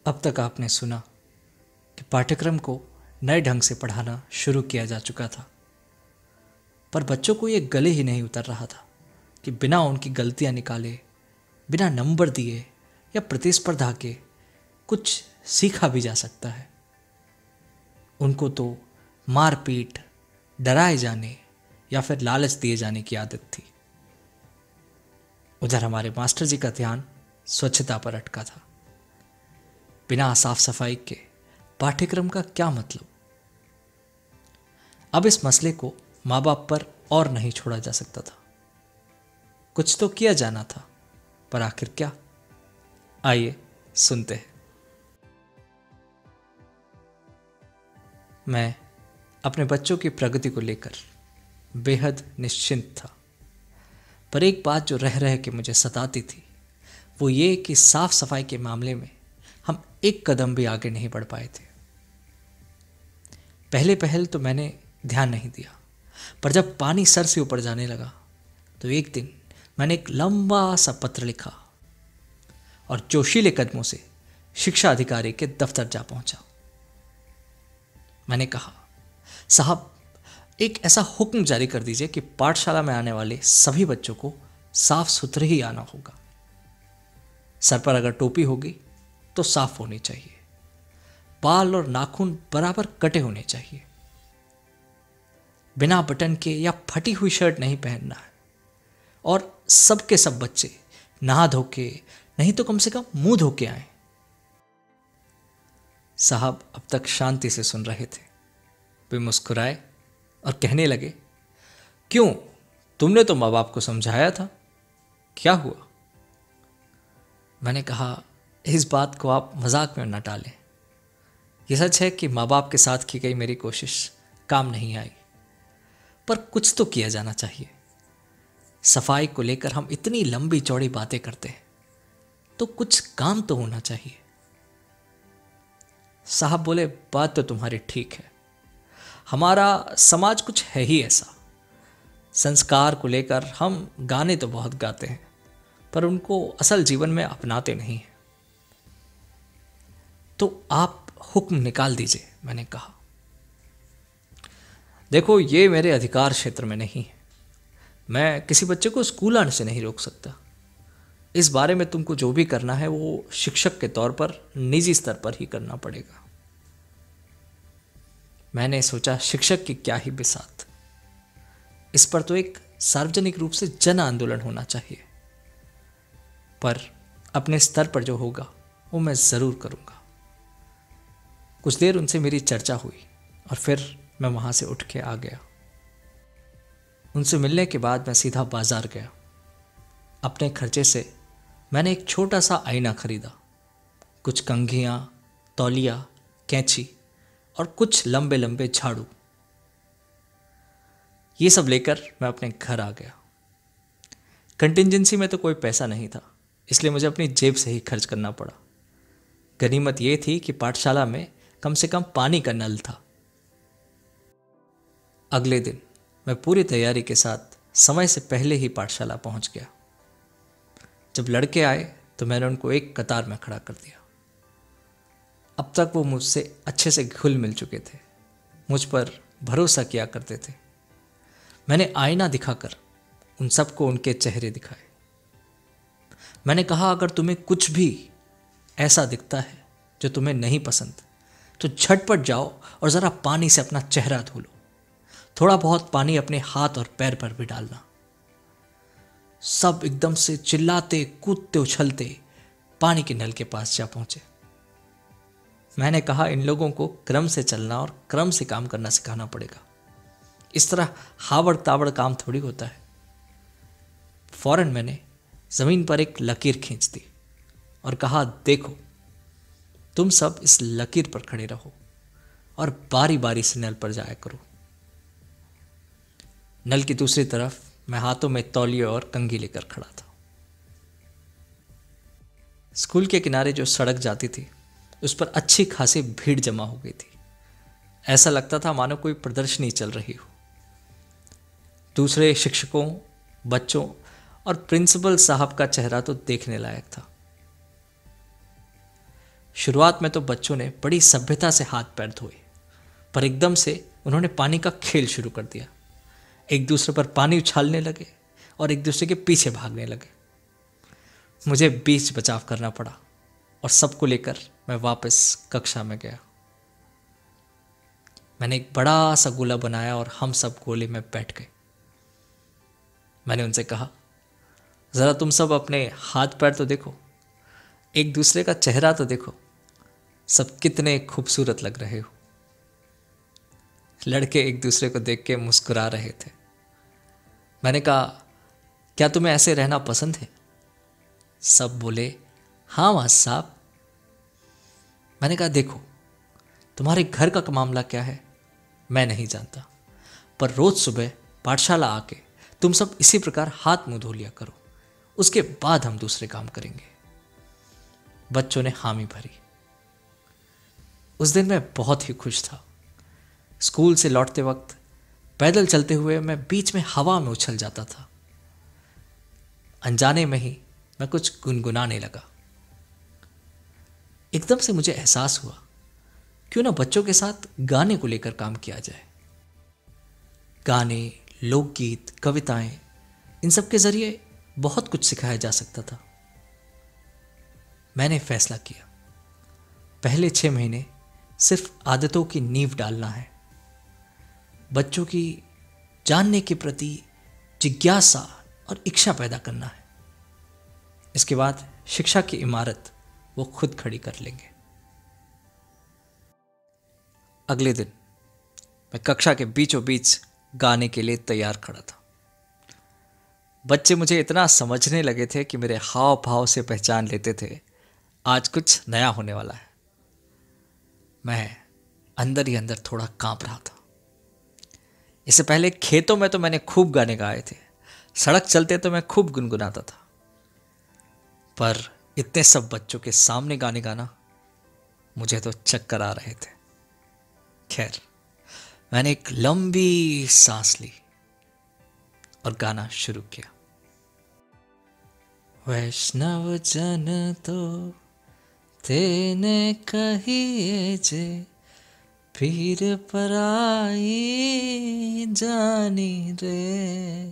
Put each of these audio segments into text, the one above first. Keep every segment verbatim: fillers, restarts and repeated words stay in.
अब तक आपने सुना कि पाठ्यक्रम को नए ढंग से पढ़ाना शुरू किया जा चुका था, पर बच्चों को ये गले ही नहीं उतर रहा था कि बिना उनकी गलतियां निकाले, बिना नंबर दिए या प्रतिस्पर्धा के कुछ सीखा भी जा सकता है। उनको तो मारपीट, डराए जाने या फिर लालच दिए जाने की आदत थी। उधर हमारे मास्टर जी का ध्यान स्वच्छता पर अटका था। बिना साफ सफाई के पाठ्यक्रम का क्या मतलब? अब इस मसले को माँ बाप पर और नहीं छोड़ा जा सकता था। कुछ तो किया जाना था, पर आखिर क्या? आइए सुनते हैं। मैं अपने बच्चों की प्रगति को लेकर बेहद निश्चिंत था, पर एक बात जो रह रह के मुझे सताती थी वो ये कि साफ सफाई के मामले में हम एक कदम भी आगे नहीं बढ़ पाए थे। पहले पहल तो मैंने ध्यान नहीं दिया, पर जब पानी सर से ऊपर जाने लगा तो एक दिन मैंने एक लंबा सा पत्र लिखा और जोशीले कदमों से शिक्षा अधिकारी के दफ्तर जा पहुंचा। मैंने कहा, साहब, एक ऐसा हुक्म जारी कर दीजिए कि पाठशाला में आने वाले सभी बच्चों को साफ सुथरे ही आना होगा। सर पर अगर टोपी होगी तो साफ होनी चाहिए, बाल और नाखून बराबर कटे होने चाहिए, बिना बटन के या फटी हुई शर्ट नहीं पहनना है, और सबके सब बच्चे नहा धो के, नहीं तो कम से कम मुंह धो के आए। साहब अब तक शांति से सुन रहे थे। वे मुस्कुराए और कहने लगे, क्यों, तुमने तो माँ बाप को समझाया था, क्या हुआ? मैंने कहा, इस बात को आप मजाक में न टालें। यह सच है कि माँ बाप के साथ की गई मेरी कोशिश काम नहीं आई, पर कुछ तो किया जाना चाहिए। सफाई को लेकर हम इतनी लंबी चौड़ी बातें करते हैं, तो कुछ काम तो होना चाहिए। साहब बोले, बात तो तुम्हारी ठीक है, हमारा समाज कुछ है ही ऐसा। संस्कार को लेकर हम गाने तो बहुत गाते हैं, पर उनको असल जीवन में अपनाते नहीं हैं। तो आप हुक्म निकाल दीजिए। मैंने कहा, देखो, ये मेरे अधिकार क्षेत्र में नहीं है। मैं किसी बच्चे को स्कूल आने से नहीं रोक सकता। इस बारे में तुमको जो भी करना है वो शिक्षक के तौर पर निजी स्तर पर ही करना पड़ेगा। मैंने सोचा, शिक्षक की क्या ही बिसात, इस पर तो एक सार्वजनिक रूप से जन आंदोलन होना चाहिए। पर अपने स्तर पर जो होगा वो मैं ज़रूर करूँगा। कुछ देर उनसे मेरी चर्चा हुई और फिर मैं वहाँ से उठ के आ गया। उनसे मिलने के बाद मैं सीधा बाजार गया। अपने खर्चे से मैंने एक छोटा सा आईना खरीदा, कुछ कंघियाँ, तौलिया, कैंची और कुछ लंबे लंबे झाड़ू। ये सब लेकर मैं अपने घर आ गया। कंटिजेंसी में तो कोई पैसा नहीं था, इसलिए मुझे अपनी जेब से ही खर्च करना पड़ा। गनीमत यह थी कि पाठशाला में कम से कम पानी का नल था। अगले दिन मैं पूरी तैयारी के साथ समय से पहले ही पाठशाला पहुंच गया। जब लड़के आए तो मैंने उनको एक कतार में खड़ा कर दिया। अब तक वो मुझसे अच्छे से घुल मिल चुके थे, मुझ पर भरोसा किया करते थे। मैंने आईना दिखाकर उन सबको उनके चेहरे दिखाए। मैंने कहा, अगर तुम्हें कुछ भी ऐसा दिखता है जो तुम्हें नहीं पसंद, तो झटपट जाओ और ज़रा पानी से अपना चेहरा धो लो। थोड़ा बहुत पानी अपने हाथ और पैर पर भी डालना। सब एकदम से चिल्लाते, कूदते, उछलते पानी के नल के पास जा पहुंचे। मैंने कहा, इन लोगों को क्रम से चलना और क्रम से काम करना सिखाना पड़ेगा। इस तरह हावड़ तावड़ काम थोड़ी होता है। फौरन मैंने जमीन पर एक लकीर खींच दी और कहा, देखो, तुम सब इस लकीर पर खड़े रहो और बारी बारी से नल पर जाया करो। नल की दूसरी तरफ मैं हाथों में तौलिए और कंघी लेकर खड़ा था। स्कूल के किनारे जो सड़क जाती थी उस पर अच्छी खासी भीड़ जमा हो गई थी। ऐसा लगता था मानो कोई प्रदर्शनी चल रही हो। दूसरे शिक्षकों, बच्चों और प्रिंसिपल साहब का चेहरा तो देखने लायक था। शुरुआत में तो बच्चों ने बड़ी सभ्यता से हाथ पैर धोए, पर एकदम से उन्होंने पानी का खेल शुरू कर दिया। एक दूसरे पर पानी उछालने लगे और एक दूसरे के पीछे भागने लगे। मुझे बीच बचाव करना पड़ा और सबको लेकर मैं वापस कक्षा में गया। मैंने एक बड़ा सा गोला बनाया और हम सब गोले में बैठ गए। मैंने उनसे कहा, ज़रा तुम सब अपने हाथ पैर तो देखो, एक दूसरे का चेहरा तो देखो, सब कितने खूबसूरत लग रहे हो। लड़के एक दूसरे को देख के मुस्कुरा रहे थे। मैंने कहा, क्या तुम्हें ऐसे रहना पसंद है? सब बोले, हाँ मास्टर साहब। मैंने कहा, देखो, तुम्हारे घर का मामला क्या है मैं नहीं जानता, पर रोज सुबह पाठशाला आके तुम सब इसी प्रकार हाथ मुंह धो लिया करो, उसके बाद हम दूसरे काम करेंगे। बच्चों ने हामी भरी। उस दिन मैं बहुत ही खुश था। स्कूल से लौटते वक्त पैदल चलते हुए मैं बीच में हवा में उछल जाता था। अनजाने में ही मैं कुछ गुनगुनाने लगा। एकदम से मुझे एहसास हुआ, क्यों ना बच्चों के साथ गाने को लेकर काम किया जाए। गाने, लोकगीत, कविताएं, इन सब के जरिए बहुत कुछ सिखाया जा सकता था। मैंने फैसला किया, पहले छह महीने सिर्फ आदतों की नींव डालना है, बच्चों की जानने के प्रति जिज्ञासा और इच्छा पैदा करना है। इसके बाद शिक्षा की इमारत वो खुद खड़ी कर लेंगे। अगले दिन मैं कक्षा के बीचों बीच गाने के लिए तैयार खड़ा था। बच्चे मुझे इतना समझने लगे थे कि मेरे हाव भाव से पहचान लेते थे आज कुछ नया होने वाला है। मैं अंदर ही अंदर थोड़ा कांप रहा था। इससे पहले खेतों में तो मैंने खूब गाने गाए थे, सड़क चलते तो मैं खूब गुनगुनाता था, पर इतने सब बच्चों के सामने गाने गाना, मुझे तो चक्कर आ रहे थे। खैर, मैंने एक लंबी सांस ली और गाना शुरू किया। वैष्णव जन तो तेने कहिए जे, पीर पराई जानी रे।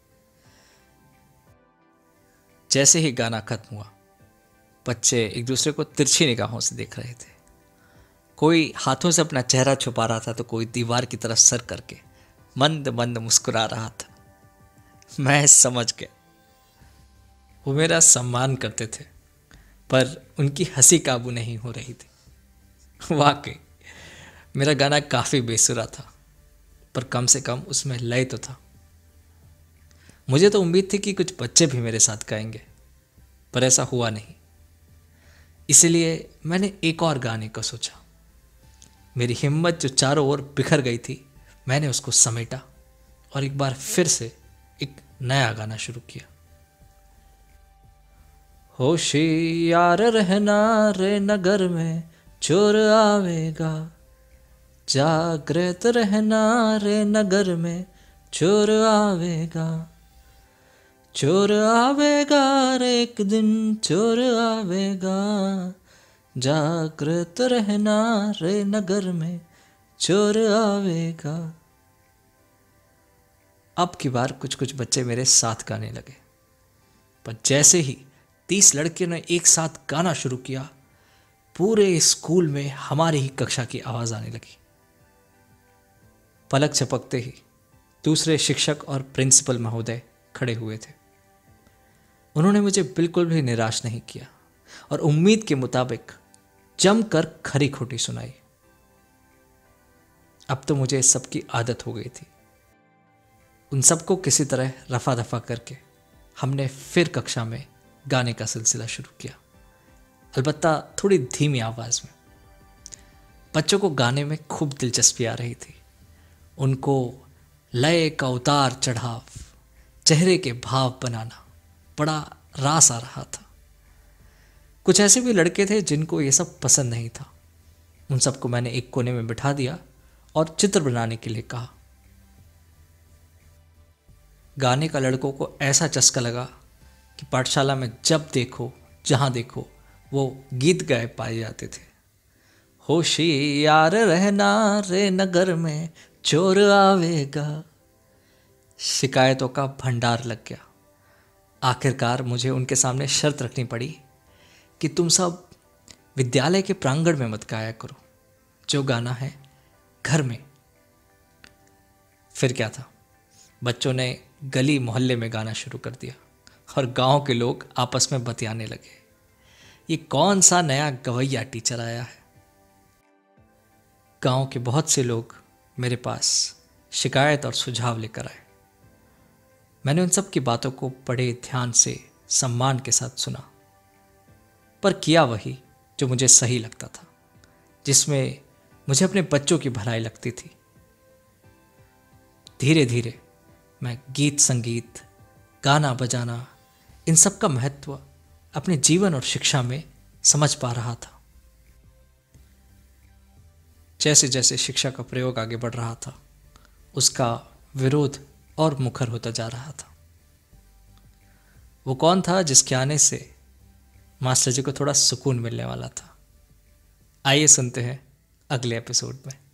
जैसे ही गाना खत्म हुआ, बच्चे एक दूसरे को तिरछी निगाहों से देख रहे थे। कोई हाथों से अपना चेहरा छुपा रहा था तो कोई दीवार की तरफ सर करके मंद मंद मुस्कुरा रहा था। मैं समझ गया, वो मेरा सम्मान करते थे, पर उनकी हंसी काबू नहीं हो रही थी। वाकई मेरा गाना काफ़ी बेसुरा था, पर कम से कम उसमें लय तो था। मुझे तो उम्मीद थी कि कुछ बच्चे भी मेरे साथ गाएंगे, पर ऐसा हुआ नहीं। इसलिए मैंने एक और गाने का सोचा। मेरी हिम्मत जो चारों ओर बिखर गई थी, मैंने उसको समेटा और एक बार फिर से एक नया गाना शुरू किया। होशियार रहना रे नगर में चोर आवेगा, जागृत रहना रे नगर में चोर आवेगा, चोर आवेगा रे एक दिन चोर आवेगा, जागृत रहना रे नगर में चोर आवेगा। अब की बार कुछ कुछ बच्चे मेरे साथ गाने लगे, पर जैसे ही तीस लड़कियों ने एक साथ गाना शुरू किया, पूरे स्कूल में हमारी ही कक्षा की आवाज आने लगी। पलक झपकते ही दूसरे शिक्षक और प्रिंसिपल महोदय खड़े हुए थे। उन्होंने मुझे बिल्कुल भी निराश नहीं किया और उम्मीद के मुताबिक जमकर खरी खोटी सुनाई। अब तो मुझे सबकी आदत हो गई थी। उन सबको किसी तरह रफा दफा करके हमने फिर कक्षा में गाने का सिलसिला शुरू किया, अलबत्ता थोड़ी धीमी आवाज में। बच्चों को गाने में खूब दिलचस्पी आ रही थी। उनको लय का उतार चढ़ाव, चेहरे के भाव बनाना बड़ा रास आ रहा था। कुछ ऐसे भी लड़के थे जिनको ये सब पसंद नहीं था। उन सबको मैंने एक कोने में बिठा दिया और चित्र बनाने के लिए कहा। गाने का लड़कों को ऐसा चस्का लगा कि पाठशाला में जब देखो जहाँ देखो वो गीत गाए पाए जाते थे। होशियार रहना रे नगर में चोर आवेगा। शिकायतों का भंडार लग गया। आखिरकार मुझे उनके सामने शर्त रखनी पड़ी कि तुम सब विद्यालय के प्रांगण में मत गाया करो, जो गाना है घर में। फिर क्या था, बच्चों ने गली मोहल्ले में गाना शुरू कर दिया और गांव के लोग आपस में बतियाने लगे, ये कौन सा नया गवैया टीचर आया है। गांव के बहुत से लोग मेरे पास शिकायत और सुझाव लेकर आए। मैंने उन सब की बातों को बड़े ध्यान से सम्मान के साथ सुना, पर किया वही जो मुझे सही लगता था, जिसमें मुझे अपने बच्चों की भलाई लगती थी। धीरे धीरे मैं गीत संगीत, गाना बजाना, इन सब का महत्व अपने जीवन और शिक्षा में समझ पा रहा था। जैसे जैसे शिक्षा का प्रयोग आगे बढ़ रहा था, उसका विरोध और मुखर होता जा रहा था। वो कौन था जिसके आने से मास्टर जी को थोड़ा सुकून मिलने वाला था? आइए सुनते हैं अगले एपिसोड में।